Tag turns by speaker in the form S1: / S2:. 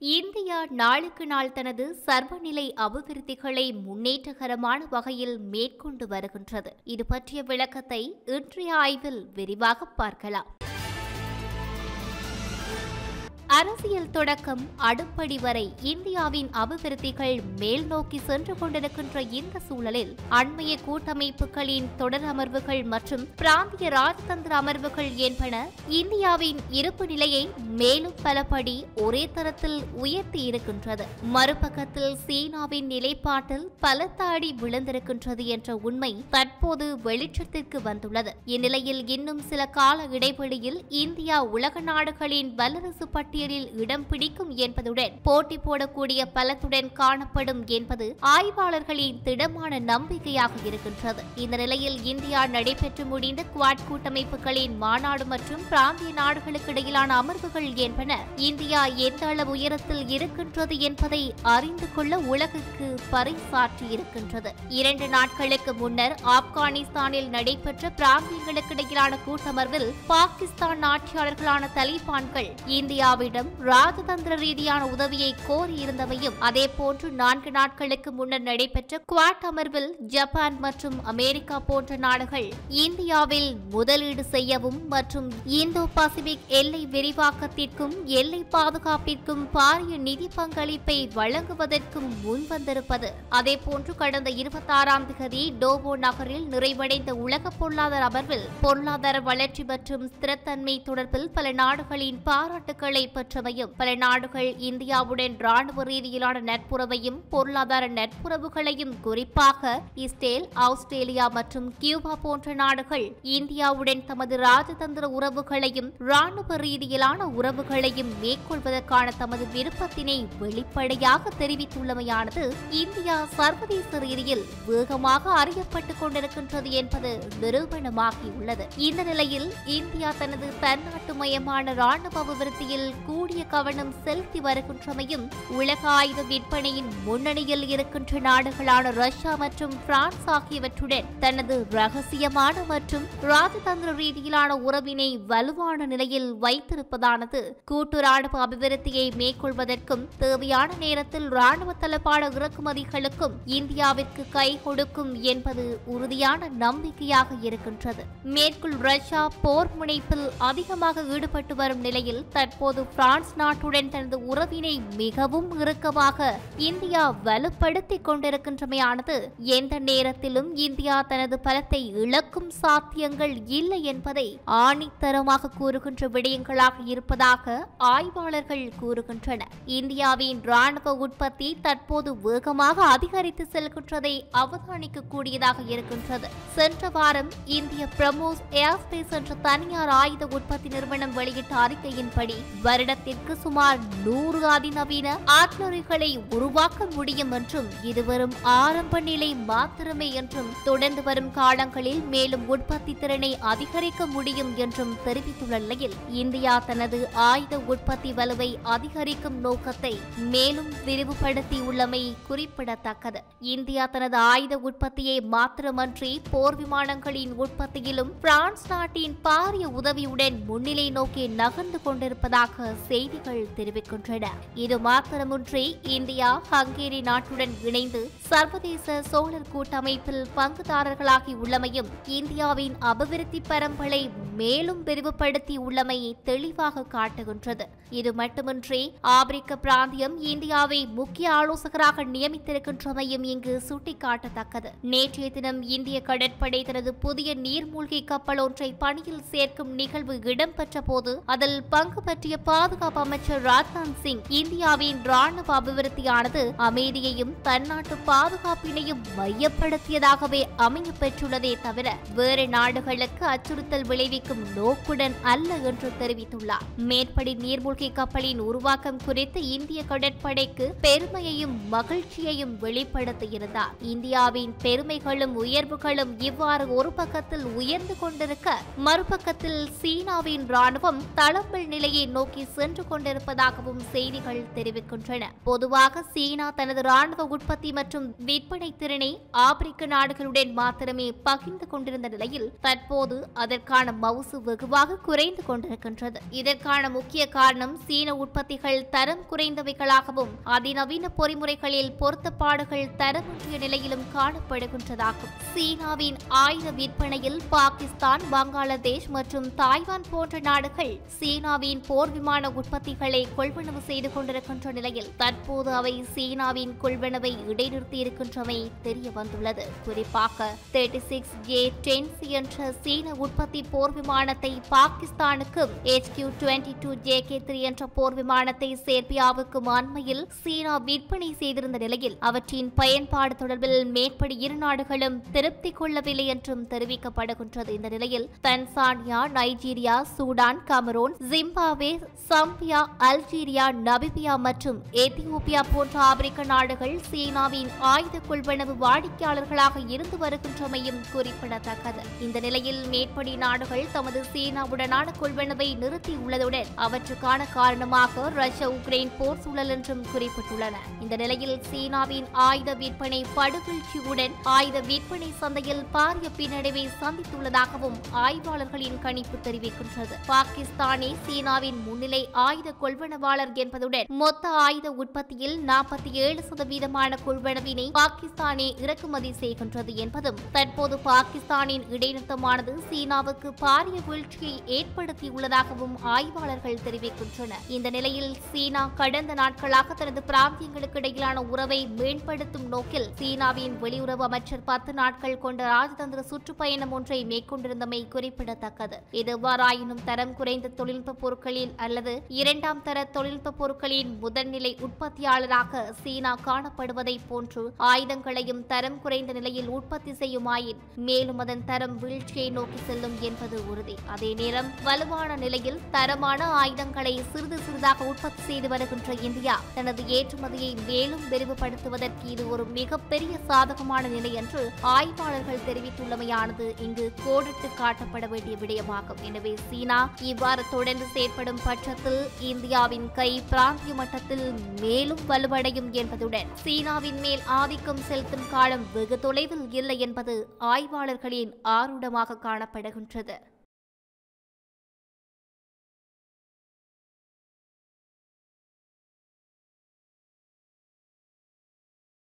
S1: India நாளுக்கு நாள் தனது சர்வநிலை அபிவிருத்திகளை முன்னேற்றகரமான வகையில் மேற்கொண்டு வருகின்றது. இது பற்றிய விளக்கத்தை இன்றைய ஆய்வில் விரிவாக பார்க்கலாம். அரசியல் தொடக்கம் அடுப்படி வரை இந்தியாவின் அபிவிருத்திகள் மேல் நோக்கி சென்று கொண்டிருக்கின்ற இந்த சூழலில் அண்மைய கூட்டமைப்புகளின் தொடர் அமர்வுகள் மற்றும் பிராந்திய ராஜதந்திர அமர்வுகள் என்பன இந்தியாவின் இருப்பு நிலையை மேலும் பலபடி ஒரே தரத்தில் உயர்த்தி இருக்கின்றது. மறுபக்கத்தில் சீனாவின் நிலைப்பாட்டில் பலத்த அடி விழுந்திருக்கின்றது என்ற உண்மை தற்போது வெளிச்சத்திற்கு வந்துள்ளது. இந்நிலையில் இன்னும் சில கால இடைவெளியில் இந்தியா உலக நாடுகளின் வல்லரசு பட்டியலில் இடம் பிடிக்கும் என்பதுடன் போட்டி போடக்கூடிய பலத்துடன் காணப்படும் என்பது ஆய்வாளர்களின் திடமான நம்பிக்கையாக இருக்கின்றது. இந்த நிலையில் இந்தியா நடைபெற்று முடிந்த குவாட் கூட்டமைப்புகளின் மாநாடு மற்றும் பிராந்திய நாடுகளுக்கு இடையிலான அமர்வுகள் என்பன இந்தியா எந்த அளவு உயரத்தில் இருக்கின்றது என்பதை அறிந்து கொள்ள உலகுக்கு பறைசாற்றி இருக்கின்றது. 2 நாட்களுக்கு முன்னர் ஆப்கானிஸ்தானில் நடைபெற்ற பிராந்தியங்களுக்கு இடையிலான கூட்டமர்வில் பாகிஸ்தான் ஆட்சியாளர்களான தலிபான்கள் இந்தியாவிடம் ராஜதந்திர ரீதியான உதவியை கோரியிருந்தவையும் அதேபோன்று 4 நாட்களுக்கு முன்னர் நடைபெற்ற குவாட் அமர்வில் ஜப்பான் மற்றும் அமெரிக்கா போன்ற நாடுகள் இந்தியாவில் முதலீடு செய்யவும் மற்றும் இந்தோ-பசிபிக் எல்லை விரிவாக்கத்திற்கும் எல்லை பாதுகாப்பிற்கும் பாரிய நிதி பங்களிப்பை வழங்குவதற்கும் முன்வந்திருப்பது. அதேபோன்று கடந்த 26ஆம் தேதி டோவோ நகரில் நிறைவடைந்த உலக பொருளாதார அமர்வில் பொருளாதார வளர்ச்சி மற்றும் ஸ்திரத்தன்மை தொடர்பில் பல நாடுகளின் பாராட்டுக்களை பெற்றவையும் பல நாடுகள் இந்தியாவுடன் ராணுவ ரீதியிலான நட்புறவையும் பொருளாதார நட்புறவுகளையும் குறிப்பாக இஸ்ரேல், ஆஸ்திரேலியா மற்றும் கியூபா போன்ற நாடுகள் இந்தியாவுடன் தமது ராஜதந்திர உறவுகளையும் ராணுவ ரீதியிலான உறவுகளையும் மேற்கொள்வதற்கான தமது விருப்பத்தினை வெளிப்படையாக தெரிவித்துள்ளமையானது இந்தியா சர்வதேச ரீதியில் வேகமாக அறியப்பட்டுக் கொண்டிருக்கின்றது என்பது நிரூபணமாகியுள்ளது. இந்த நிலையில் இந்தியா தனது தன்னாட்டுமயமான ராணுவ அபிவிருத்தியில் கூடிய கவனம் செலுத்தி வருகின்றமையும் உலக ஆயுத விற்பனையின் முன்னணியில் இருக்கின்ற நாடுகளான ரஷ்யா மற்றும் பிரான்ஸ் ஆகியவற்றுடன் தனது ரகசியமான மற்றும் ராஜதந்திர ரீதியிலான உறவினை வலுவான நிலையில் வைத்திருப்பதானது கூட்டு ராணுவ அபிவிருத்தியை மேற்கொள்வதற்கும் தேவையான நேரத்தில் ராணுவ தளபாட இறக்குமதிகளுக்கும் இந்தியாவிற்கு கை கொடுக்கும் என்பது உறுதியான நம்பிக்கையாக இருக்கின்றது. மேற்குள் ரஷ்யா போர் முனைப்பில் அதிகமாக ஈடுபட்டு வரும் நிலையில் தற்போது பிரான்ஸ் நாட்டுடன் தனது உறவினை மிகவும் இறுக்கமாக இந்தியா வலுப்படுத்திக் கொண்டிருக்கின்றமையானது எந்த நேரத்திலும் இந்தியா தனது பலத்தை இழக்கும் சாத்தியங்கள் இல்லை என்பதை ஆணித்தரமாக கூறுகின்ற விடயங்களாக இருப்பதாக ஆய்வாளர்கள் கூறுகின்றனர். இந்தியாவின் ராணுவ உற்பத்தி தற்போது வேகமாக அதிகரித்து செல்கின்றதை அவதானிக்க கூடியதாக இருக்கின்றது. சென்ற வாரம் இந்திய பிரமோஸ் ஏர்ஸ்பேஸ் என்ற தனியார் ஆயுத உற்பத்தி நிறுவனம் வெளியிட்ட அறிக்கையின்படி வருடத்திற்கு சுமார் 100 அதிநவீன ஆர்டிலரிகளை உருவாக்க முடியும் என்றும் இது வெறும் ஆரம்ப நிலை மாத்திரமே என்றும் தொடர்ந்து வரும் காலங்களில் மேலும் உற்பத்தி திறனை அதிகரிக்க முடியும் என்றும் தெரிவித்துள்ள நிலையில் இந்தியா தனது ஆயுத உற்பத்தி வலுவை அதிகரிக்கும் நோக்கத்தை மேலும் விரிவுபடுத்தியுள்ளமை குறிப்பிடத்தக்கது. இந்தியா தனது ஆயுத உற்பத்தியை மாத்திரமன்றி போர் விமானங்களின் உற்பத்தியிலும் பிரான்ஸ் நாட்டின் பாரிய உதவியுடன் முன்னிலை நோக்கி நகர்ந்து கொண்டிருப்பதாக செய்திகள் தெரிவிக்கின்றன. இது மாத்திரமின்றி இந்தியா ஹங்கேரி நாட்டுடன் இணைந்து சர்வதேச சோழர் கூட்டமைப்பில் பங்குதாரர்களாகி உள்ளமையும் இந்தியாவின் அபிவிருத்தி பரம்பலை மேலும் விரிவுபடுத்தி உள்ளமையை தெளிவாக காட்டுகின்றது. இது மட்டுமின்றி ஆப்பிரிக்க பிராந்தியம் இந்தியாவை முக்கிய ஆலோசகராக நியமித்திருக்கின்றமையும் இங்கு சுட்டிக்காட்டத்தக்கது. நேற்றைய தினம் இந்திய கடற்படை தனது புதிய நீர்மூழ்கி கப்பல் ஒன்றை பணியில் சேர்க்கும் நிகழ்வு இடம்பெற்ற போது அதில் பங்கு பற்றிய பாதுகாப்பு அமைச்சர் ராஜ்நாத் சிங் இந்தியாவின் ராணுவ அபிவிருத்தியானது அமைதியையும் தன்னாட்டு பாதுகாப்பினையும் மையப்படுத்தியதாகவே அமைய பெற்றுள்ளதே தவிர வேறு நாடுகளுக்கு அச்சுறுத்தல் விளைவிக்கும் நோக்குடன் அல்ல என்று தெரிவித்துள்ளார். மேற்படி நீர்மூழ்கி கப்பலின் உருவாக்கம் குறித்து இந்திய கடற்படைக்கு பெருமையையும் மகிழ்ச்சியையும் வெளிப்படுத்தியிருந்தார். இந்தியாவின் பெருமைகளும் உயர்வுகளும் இவ்வாறு ஒரு பக்கத்தில் உயர்ந்து கொண்டிருக்க மறுபக்கத்தில் சீனாவின் ராணுவம் தளம்பல் நிலையை நோக்கி சென்று கொண்டிருப்பதாகவும் செய்திகள் தெரிவிக்கின்றன. பொதுவாக சீனா தனது ராணுவ உற்பத்தி மற்றும் விற்பனை திறனை ஆப்பிரிக்க நாடுகளுடன் மாத்திரமே பகிர்ந்து கொண்டிருந்த நிலையில் தற்போது அதற்கான மவுசு வெகுவாக குறைந்து கொண்டிருக்கின்றது. இதற்கான முக்கிய காரணம் சீன உற்பத்திகள் தரம் குறைந்தவைகளாகவும் அதிநவீன பொறிமுறைகளில் பொருத்தப்பாடுகள் தரமின்றிய நிலையிலும் காணப்படுகின்றதாகும். சீனாவின் ஆயுத விற்பனையில் பாகிஸ்தான், பங்களாதேஷ் மற்றும் தாய்வான் போன்ற நாடுகள் சீனாவின் போர் விமான உற்பத்திகளை கொள்வனவு செய்து கொண்டிருக்கின்ற நிலையில் தற்போது அவை சீனாவின் கொள்வனவை இடைநிறுத்தி இருக்கின்றமை தெரிய வந்துள்ளது. குறிப்பாக 36A-10C என்ற சீன உற்பத்தி போர் விமானத்தை பாகிஸ்தானுக்கும் HQ-22JK3 என்ற போர் விமானத்தை சேர்பியாவுக்கும் அண்மையில் சீனா விற்பனை செய்திருந்த நிலையில் அவற்றின் பயன்பாடு தொடர்பில் மேற்படி இரு நாடுகளும் திருப்தி கொள்ளவில்லை என்றும் தெரிவிக்கப்படுகின்றது. இந்த நிலையில் Tanzania, Nigeria, Sudan, Cameroon, Zimbabwe, Zambia, Algeria, Namibia மற்றும் எத்தியோப்பியா போன்ற ஆப்பிரிக்க நாடுகள் சீனாவின் ஆயுத கொள்வனவு வாடிக்கையாளர்களாக இருந்து வருகின்றமையும் குறிப்பிடத்தக்கது. இந்த நிலையில் மேற்படி நாடுகள் தமது சீனாவுடனான கொள்வனவை நிறுத்தியுள்ளதுடன் அவற்றுக்கான காரணமாக ரஷ்யா உக்ரைன் போர் சூழல் என்றும் குறிப்பிட்டுள்ளன. இந்த நிலையில் சீனாவின் ஆயுத விற்பனை படுவீழ்ச்சியுடன் ஆயுத விற்பனை சந்தையில் பாரிய பின்னடைவை சந்தித்துள்ளதாகவும் ஆய்வாளர்களின் கணிப்பு தெரிவிக்கின்றது. பாகிஸ்தானே சீனாவின் முன்னிலை ஆயுத கொள்வனவாளர் என்பதுடன் மொத்த ஆயுத உற்பத்தியில் 47% கொள்வனவினை பாகிஸ்தானே இறக்குமதி செய்கின்றது என்பதும் தற்போது பாகிஸ்தானின் இடைநிறுத்தமானது சீனாவுக்கு பாரிய வீழ்ச்சியை ஏற்படுத்தியுள்ளதாகவும் ஆய்வாளர்கள் தெரிவிக்கின்றனர். இந்த நிலையில் சீனா கடந்த நாட்களாக தனது பிராந்தியங்களுக்கு இடையிலான உறவை மேம்படுத்தும் நோக்கில் சீனாவின் வெளியுறவு அமைச்சர் 10 நாட்கள் கொண்ட ராஜதந்திர சுற்றுப்பயணம் ஒன்றை மேற்கொண்டிருந்தமை குறிப்பிடத்தக்கது. எவ்வாறாயினும் தரம் குறைந்த தொழில்நுட்ப பொருட்களில் அல்லது இரண்டாம் தர தொழில்நுட்ப பொருட்களின் முதல்நிலை உற்பத்தியாளராக சீனா காணப்படுவதை போன்று ஆயுதங்களையும் தரம் குறைந்த நிலையில் உற்பத்தி செய்யுமாயின் மேலும் அதன் தரம் வீழ்ச்சியை நோக்கி செல்லும் என்பது உறுதி. அதே நேரம் வலுவான நிலையில் தரமான ஆயுதங்களை சிறிது சிறிதாக உற்பத்தி செய்து வருகின்ற இந்தியா தனது ஏற்றுமதியை மேலும் விரிவுபடுத்துவதற்கு இது ஒரு மிகப்பெரிய சாதகமான நிலை என்று ஆய்வாளர்கள் தெரிவித்துள்ளமையானது இங்கு கோடிட்டு காட்டப்பட வேண்டிய விடயமாகும். எனவே சீனா இவ்வாறு தொடர்ந்து செயற்படும் பட்சத்தில் இந்தியாவின் கை பிராந்திய மட்டத்தில் மேலும் வலுவடையும் என்பதுடன் சீனாவின் மேல் ஆதிக்கம் செலுத்தும் காலம் வெகு தொலைவில் இல்லை என்பது ஆய்வாளர்களின் ஆரூடமாக காணப்படுகின்றது.